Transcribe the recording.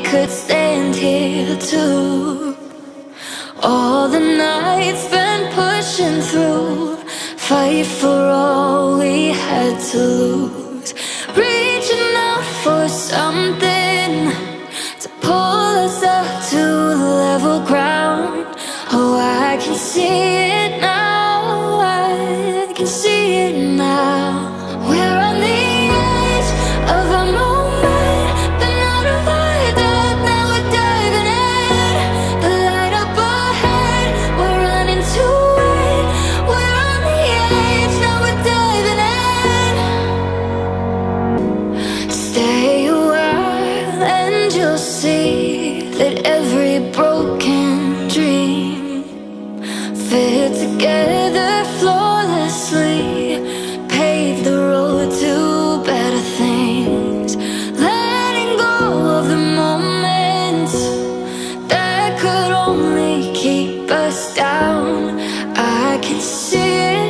could stand here too. All the nights spent pushing through, fight for all we had to lose, reaching out for something to pull us up to level ground. Oh, I can see it now, I can see it now. We're on the edge of a moment, been out of our depth, now we're diving in. The light up ahead, we're running to it. We're on the edge, now we're diving in. Stay a while and you'll see that every broken dream fit together flawlessly, pave the road to better things. Letting go of the moments that could only keep us down. I can see it